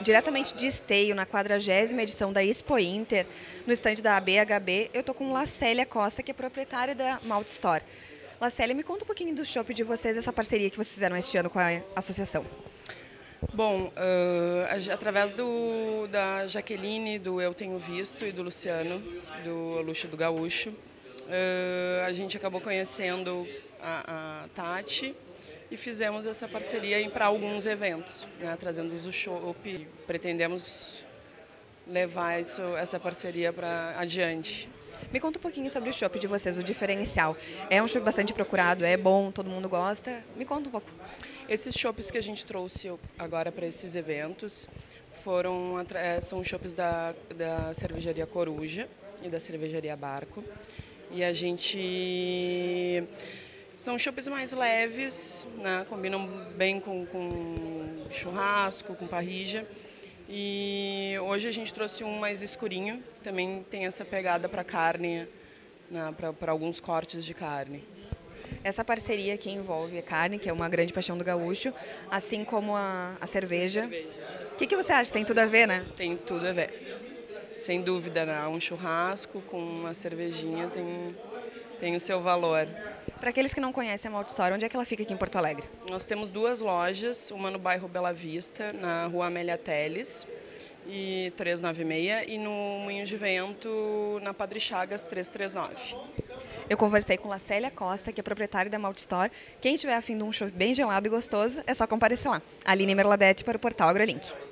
Diretamente de Esteio, na 40ª edição da Expo Inter, no estande da ABHB, eu estou com Lacélia Costa, que é proprietária da Malt Store. Lacélia, me conta um pouquinho do chopp de vocês, essa parceria que vocês fizeram este ano com a associação. Bom, através da Jaqueline, do Eu Tenho Visto e do Luciano, do Luxo do Gaúcho, a gente acabou conhecendo a Tati e fizemos essa parceria para alguns eventos, né, trazendo o chopp. Pretendemos levar essa parceria para adiante. Me conta um pouquinho sobre o chopp de vocês, o diferencial. É um chopp bastante procurado, é bom, todo mundo gosta? Me conta um pouco. Esses chopps que a gente trouxe agora para esses eventos são chopps da cervejaria Coruja e da cervejaria Barco. E a gente... São chopps mais leves, né? Combinam bem com churrasco, com parrilla. E hoje a gente trouxe um mais escurinho, também tem essa pegada para carne, né? Para alguns cortes de carne. Essa parceria que envolve a carne, que é uma grande paixão do gaúcho, assim como a cerveja. O que você acha? Tem tudo a ver, né? Tem tudo a ver. Sem dúvida, né? Um churrasco com uma cervejinha tem o seu valor. Para aqueles que não conhecem a Malt Store, onde é que ela fica aqui em Porto Alegre? Nós temos duas lojas, uma no bairro Bela Vista, na rua Amélia Teles, e 396, e no Moinho de Vento, na Padre Chagas, 339. Eu conversei com Lacélia Costa, que é proprietária da Malt Store. Quem tiver afim de um chopp bem gelado e gostoso, é só comparecer lá. Aline Merladete para o portal AgroLink.